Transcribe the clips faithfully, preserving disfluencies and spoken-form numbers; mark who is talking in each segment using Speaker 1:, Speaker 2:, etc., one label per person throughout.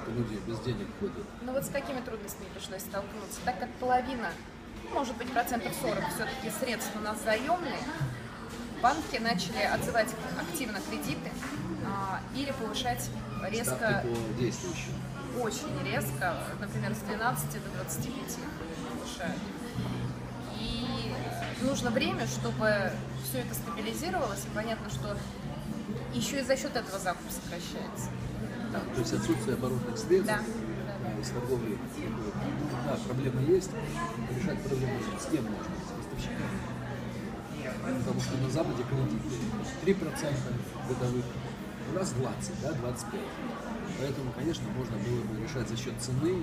Speaker 1: что люди без денег ходят.
Speaker 2: Ну вот с какими трудностями пришлось столкнуться? Так как половина, может быть, процентов сорок все-таки средств у нас заемные, банки начали отзывать активно кредиты а, или повышать резко,
Speaker 1: Ставки по действующим.
Speaker 2: очень резко, например, с двенадцати до двадцати пяти повышают. И нужно время, чтобы все это стабилизировалось, и понятно, что еще и за счет этого закуп сокращается.
Speaker 1: Да, то есть отсутствие оборотных средств,
Speaker 2: Да.
Speaker 1: да, из торговли. Да, проблема есть. Решать проблему с кем можно? С поставщиками. Потому что на Западе кредиты три процента годовых, у нас двадцать, да, двадцать пять. Поэтому, конечно, можно было бы решать за счет цены.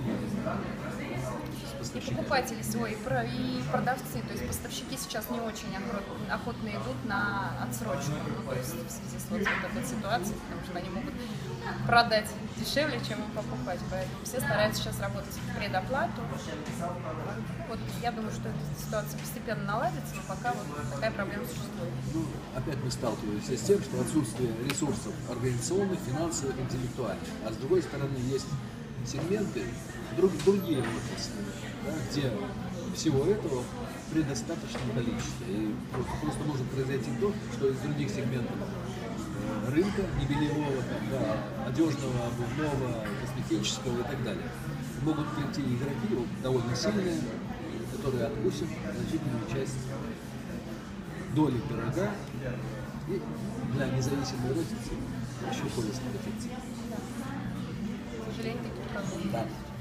Speaker 2: И покупатели свои, и продавцы, то есть поставщики сейчас не очень охотно идут на отсрочку, то есть в связи с вот этой ситуацией, потому что они могут продать дешевле, чем им покупать, поэтому все стараются сейчас работать в предоплату. Вот я думаю, что эта ситуация постепенно наладится, но пока вот такая проблема существует.
Speaker 1: Ну, опять мы сталкиваемся с тем, что отсутствие ресурсов организационных, финансовых, интеллектуальных, а с другой стороны есть сегменты, друг, другие отрасли, да, где всего этого в предостаточном количестве. И просто, просто может произойти то, что из других сегментов рынка, не бельевого, да, одежного, обувного, косметического и так далее, могут прийти игроки вот, довольно сильные, которые откусят значительную часть доли пирога и для независимой розницы еще более скоротиться.
Speaker 2: К сожалению, таких проблем.
Speaker 1: Да.